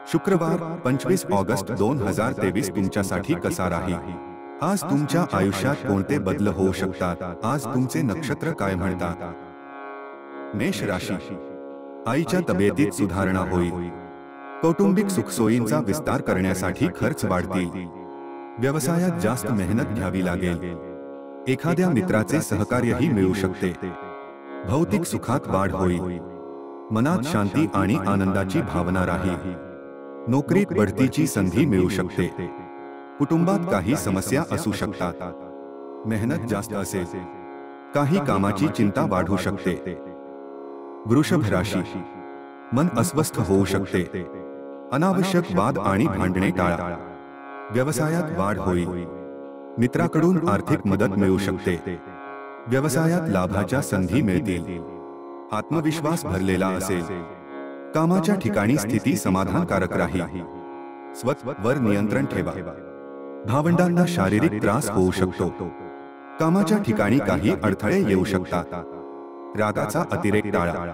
शुक्रवार 25 ऑगस्ट 2023 तुमच्यासाठी कसा राहील? आज तुमच्या आयुष्यात कोणते बदल होऊ शकतात? आज तुमचे नक्षत्र काय म्हणतात? मेष राशी, आईच्या तब्येतीत सुधारणा होईल. कौटुंबिक सुखसोयींचा विस्तार करण्यासाठी खर्च वाढतील. व्यवसायात जास्त मेहनत घ्यावी लागेल. एखाद्या मित्राचे सहकार्यही मिळू शकते. भौतिक सुखात वाढ होईल. मनात शांती आणि आनंदाची भावना राहील. नोकरीत बढतीची संधी मिळू शकते. कुटुंबात काही समस्या असू शकतात. मेहनत जास्त असेल. काही कामाची चिंता वाढू शकते. वृषभ राशी, मन अस्वस्थ होऊ शकते. अनावश्यक वाद आणि भांडणे टाळा. व्यवसायात वाढ होईल. मित्राकडून आर्थिक मदत मिळू शकते. व्यवसायात लाभाच्या संधी मिळतील. आत्मविश्वास भरलेला असेल. कामाच्या ठिकाणी स्थिती समाधानकारक राहील. स्वतःवर नियंत्रण ठेवा. भावंडांना शारीरिक त्रास होऊ शकतो. कामाच्या ठिकाणी काही अडथळे येऊ शकतात. रागाचा अतिरेक टाळा.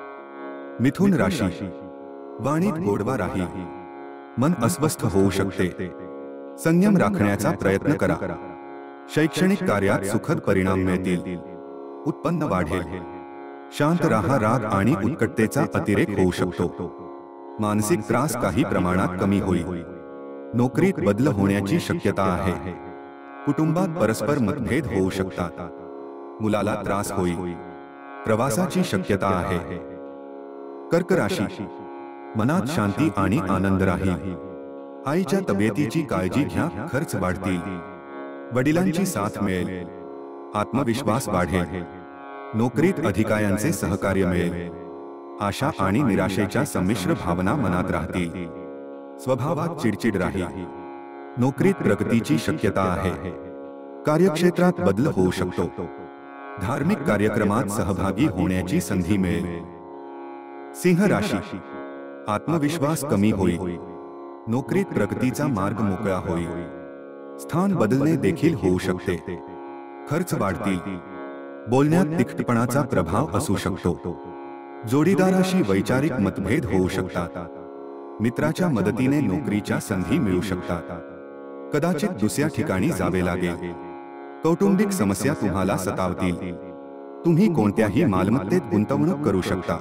मिथुन राशी, वाणीत गोडवा राहील. मन अस्वस्थ होऊ शकते. संयम राखण्याचा प्रयत्न करा. शैक्षणिक कार्यात सुखद परिणाम मिळतील. उत्पन्न वाढेल. शांत राहा. राग आणि उत्कटतेचा अतिरेक होऊ शकतो. मानसिक त्रास काही प्रमाणात कमी होईल. नोकरीत बदल होण्याची शक्यता आहे. कुटुंबात परस्पर मतभेद होऊ शकतात. मुलाला त्रास होईल. प्रवासाची शक्यता आहे. कर्क राशी, मनात शांती आणि आनंद राहील. आईच्या तब्येतीची काळजी घ्या. खर्च वाढतील. वडिलांची साथ मिळेल. आत्मविश्वास वाढेल. नोकरीत अधिकाऱ्यांचे सहकार्य मिळेल. आशा आणि निराशेच्या संमिश्र भावना मनात राहतील. स्वभावात चिडचिड राहील. नोकरीत प्रगतीची शक्यता आहे. कार्यक्षेत्रात बदल होऊ शकतो. धार्मिक कार्यक्रमात सहभागी होण्याची संधी मिळेल. सिंह राशी, आत्मविश्वास कमी होईल. नोकरीत प्रगतीचा मार्ग मोकळा होईल. स्थान बदलणे देखील होऊ शकते. खर्च वाढतील. बोलण्यात तिखटपणाचा प्रभाव असू शकतो. जोडीदाराशी वैचारिक मतभेद होऊ शकतात. मित्राच्या मदतीने नोकरीच्या संधी मिळू शकतात. कदाचित दुसऱ्या ठिकाणी जावे लागेल. कौटुंबिक समस्या तुम्हाला सतावतील. तुम्ही कोणत्याही मालमत्तेत गुंतवणूक करू शकता.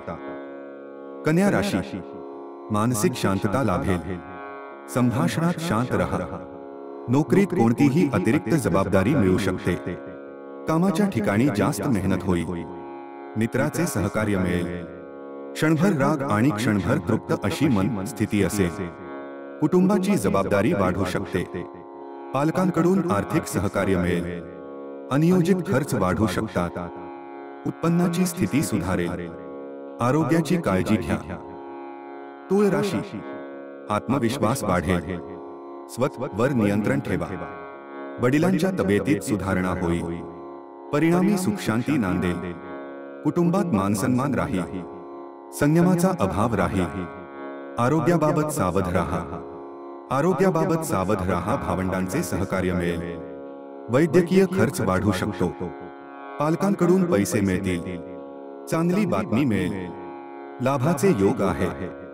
कन्या राशी, मानसिक शांतता लाभेल. संभाषणात शांत रहा. नोकरीत कोणतीही अतिरिक्त जबाबदारी मिळू शकते. कामाच्या ठिकाणी जास्त मेहनत होईल. मित्राचे सहकार्य मिळेल. क्षणभर राग आणि क्षणभर तृप्त अशी मन स्थिती असेल. कुटुंबाची जबाबदारी वाढू शकते. पालकांकडून आर्थिक सहकार्य मिळेल. अनियोजित खर्च वाढू शकतात. उत्पन्नाची स्थिती सुधारेल. आरोग्याची काळजी घ्या. तुळ राशी, आत्मविश्वास वाढेल. स्वतःवर नियंत्रण ठेवा. वडिलांच्या तब्येतीत सुधारणा होईल. परिणामी सुखशांती नांदेल. कुटुंबात मानसन्मान राहील. संयमाचा अभाव राहील. आरोग्याबाबत सावध राहा. आरोग्याबाबत सावध राहा. भावंडांचे सहकार्य मिळेल. वैद्यकीय खर्च वाढू शकतो. पालकांकडून पैसे मिळतील. चांगली बातमी मिळेल. लाभाचे योग आहे.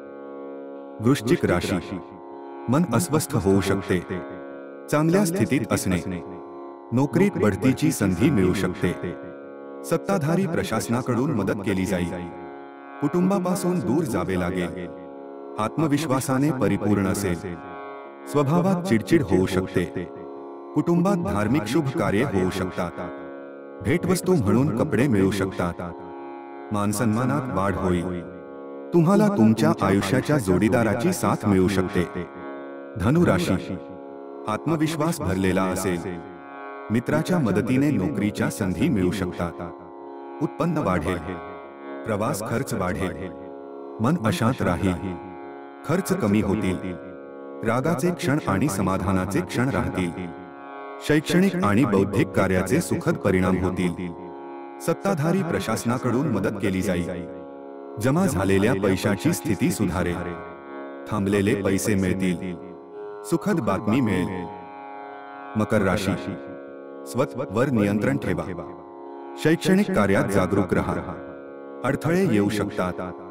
वृश्चिक राशी, मन अस्वस्थ होऊ शकते. चांगल्या स्थितीत असणे. नोकरीत बढतीची संधी मिळू शकते. सत्ताधारी प्रशासनाकडून मदत केली जाईल. कुटुंबापासून दूर जावे लागेल. आत्मविश्वासाने परिपूर्ण असेल. स्वभावात चिडचिड होऊ शकते. कुटुंबात धार्मिक शुभ कार्ये होऊ शकतात. भेटवस्तू म्हणून कपडे मिळू शकतात. मानसन्मानात वाढ होईल. तुम्हाला तुमच्या आयुष्याच्या जोडीदाराची साथ मिळू शकते. धनु राशी, आत्मविश्वास भरलेला असेल. मित्राच्या मदतीने नोकरीच्या संधी मिळू शकतात. उत्पन्न वाढेल. प्रवास खर्च वाढेल. मन अशांत राहील. खर्च कमी होतील. रागाचे क्षण आणि समाधानाचे क्षण राहतील. शैक्षणिक आणि बौद्धिक कार्याचे सुखद परिणाम होतील. सत्ताधारी प्रशासनाकडून मदत केली जाईल. जमा झालेल्या पैशाची स्थिती सुधारेल. थांबलेले पैसे मिळतील. सुखद बातमी मिळेल. मकर राशी, स्वतःवर नियंत्रण ठेवा. शैक्षणिक कार्यात जागरूक रहा. अडथळे येऊ शकतात.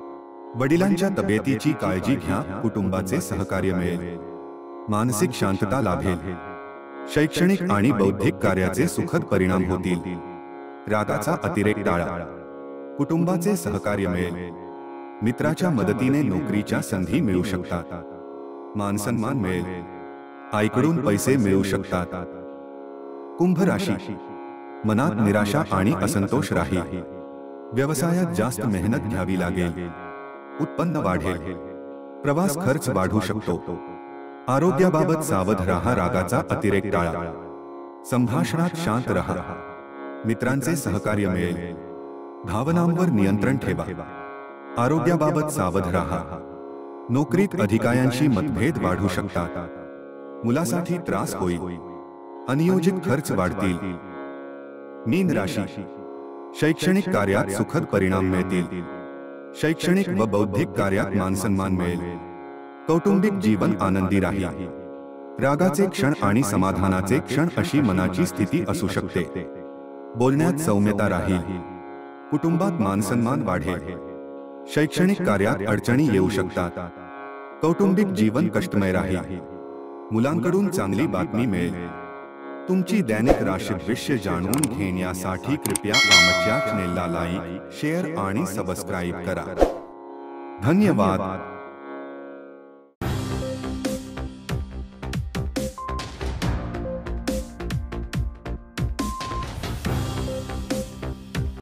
वडिलांच्या तब्येतीची काळजी घ्या, कुटुंबाचे सहकार्य मिळेल, मानसिक शांतता लाभेल, शैक्षणिक आणि बौद्धिक कार्याचे सुखद परिणाम होतील, रागाचा अतिरेक टाळा, कुटुंबाचे सहकार्य मिळेल, मित्राच्या मदतीने नोकरीच्या संधी मिळू शकतात, मानसन्मान मिळेल, आईकडून पैसे मिळू शकतात. कुंभ राशी, मनात निराशा आणि असंतोष राहील, व्यवसायात जास्त मेहनत घ्यावी लागेल, उत्पन्न वाढेल, प्रवास खर्च वाढू शकतो, आरोग्याबाबत सावध राहा, रागाचा अतिरेक टाळा, संभाषणात शांत रहा, मित्रांचे सहकार्य मिळेल, भावनांवर नियंत्रण ठेवा, आरोग्याबाबत सावध राहा, नोकरीत अधिकाऱ्यांशी मतभेद वाढू शकतात, मुलासाठी त्रास होईल, अनियोजित खर्च वाढतील. मीन राशी, शैक्षणिक कार्यात सुखद परिणाम मिळतील, शैक्षणिक व बौद्धिक कार्यात मानसन्मान मिळेल, कौटुंबिक जीवन आनंदी राहील, रागाचे क्षण आणि समाधानाचे क्षण अशी मनाची स्थिती असू शकते, बोलण्यात सौम्यता राहील, कुटुंबात मानसन्मान वाढेल, शैक्षणिक कार्यात अडचणी येऊ शकतात, कौटुंबिक जीवन कष्टमय राहील, मुलांकडून चांगली बातमी मिळेल. तुमची दैनिक राशी भविष्य जाणून घेण्यासाठी कृपया आमच्या चॅनेलला लाईक, शेअर आणि सबस्क्राईब करा. धन्यवाद.